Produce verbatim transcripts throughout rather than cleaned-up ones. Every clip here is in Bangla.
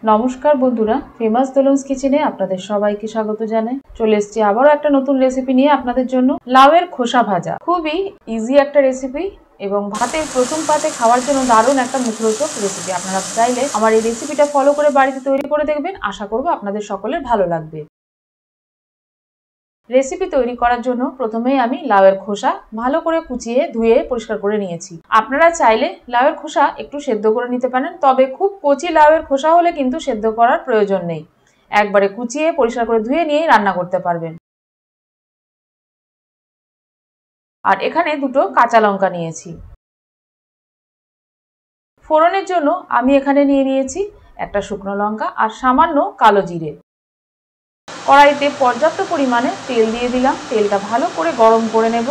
নমস্কার বন্ধুরা, ফেমাস দোলনস কিচেনে আপনাদের সবাইকে স্বাগত জানাই। চলে এসেছি আবারও একটা নতুন রেসিপি নিয়ে আপনাদের জন্য। লাউয়ের খোসা ভাজা খুবই ইজি একটা রেসিপি এবং ভাতের প্রথম পাতে খাওয়ার জন্য দারুণ একটা মুখরোচক রেসিপি। আপনারা চাইলে আমার এই রেসিপিটা ফলো করে বাড়িতে তৈরি করে দেখবেন। আশা করব আপনাদের সকলের ভালো লাগবে। রেসিপি তৈরি করার জন্য প্রথমেই আমি লাউয়ের খোসা ভালো করে কুচিয়ে ধুয়ে পরিষ্কার করে নিয়েছি। আপনারা চাইলে লাউয়ের খোসা একটু সেদ্ধ করে নিতে পারেন, তবে খুব কচি লাউয়ের খোসা হলে কিন্তু সেদ্ধ করার প্রয়োজন নেই। একবারে কুচিয়ে পরিষ্কার করে ধুয়ে নিয়েই রান্না করতে পারবেন। আর এখানে দুটো কাঁচা লঙ্কা নিয়েছি। ফোড়নের জন্য আমি এখানে নিয়ে নিয়েছি একটা শুকনো লঙ্কা আর সামান্য কালো জিরে। কড়াইতে পর্যাপ্ত পরিমাণে তেল দিয়ে দিলাম। তেলটা ভালো করে গরম করে নেব।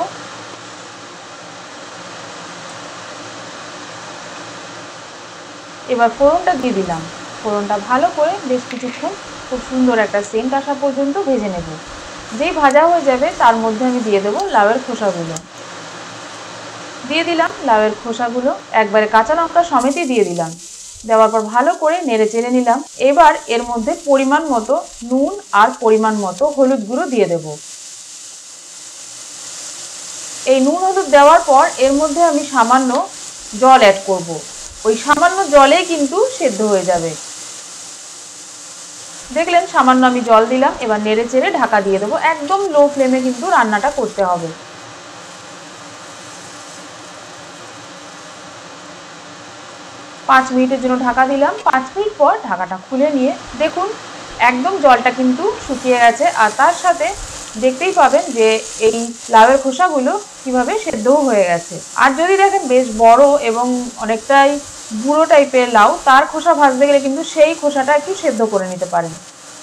এবার ফোড়নটা দিয়ে দিলাম। ফোড়নটা ভালো করে বেশ কিছুক্ষণ খুব সুন্দর একটা সেন্ট আসা পর্যন্ত ভেজে নেব। যেই ভাজা হয়ে যাবে তার মধ্যে আমি দিয়ে দেবো লাউয়ের খোসাগুলো। দিয়ে দিলাম লাউয়ের খোসাগুলো, একবারে কাঁচা লঙ্কা সমেতই দিয়ে দিলাম। দেওয়ার পর ভালো করে নেড়ে চেড়ে নিলাম। এবার এর মধ্যে পরিমাণ মতো নুন আর পরিমাণ মতো হলুদ গুঁড়ো দিয়ে দেব। এই নুন হলুদ দেওয়ার পর এর মধ্যে আমি সামান্য জল অ্যাড করব। ওই সামান্য জলেই কিন্তু সেদ্ধ হয়ে যাবে। দেখলেন সামান্য আমি জল দিলাম। এবার নেড়ে চেড়ে ঢাকা দিয়ে দেবো। একদম লো ফ্লেমে কিন্তু রান্নাটা করতে হবে। পাঁচ মিনিটের জন্য ঢাকা দিলাম। পাঁচ মিনিট পর ঢাকাটা খুলে নিয়ে দেখুন একদম জলটা কিন্তু শুকিয়ে গেছে। আর তার সাথে দেখতেই পাবেন যে এই লাউয়ের খোসাগুলো কিভাবে সেদ্ধও হয়ে গেছে। আর যদি দেখেন বেশ বড় এবং অনেকটাই বুড়ো টাইপের লাউ, তার খোসা ভাজতে গেলে কিন্তু সেই খোসাটা একটু সেদ্ধ করে নিতে পারেন।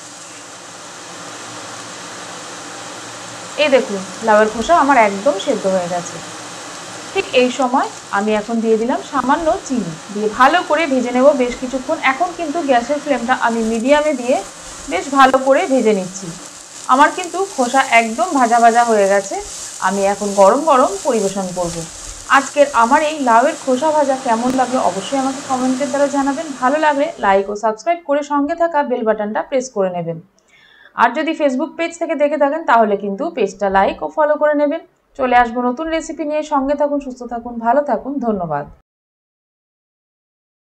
এই দেখুন লাউয়ের খোসা আমার একদম সেদ্ধ হয়ে গেছে। ঠিক এই সময় আমি এখন দিয়ে দিলাম সামান্য চিনি, দিয়ে ভালো করে ভেজে নেব বেশ কিছুক্ষণ। এখন কিন্তু গ্যাসের ফ্লেমটা আমি মিডিয়ামে দিয়ে বেশ ভালো করে ভেজে নিচ্ছি। আমার কিন্তু খোসা একদম ভাজা ভাজা হয়ে গেছে। আমি এখন গরম গরম পরিবেশন করব। আজকের আমার এই লাউয়ের খোসা ভাজা কেমন লাগলো অবশ্যই আমাকে কমেন্টের দ্বারা জানাবেন। ভালো লাগলে লাইক ও সাবস্ক্রাইব করে সঙ্গে থাকা বেল বাটনটা প্রেস করে নেবেন। আর যদি ফেসবুক পেজ থেকে দেখে থাকেন তাহলে কিন্তু পেজটা লাইক ও ফলো করে নেবেন। চলে আসবো নতুন রেসিপি নিয়ে। সঙ্গে থাকুন, সুস্থ থাকুন, ভালো থাকুন। ধন্যবাদ।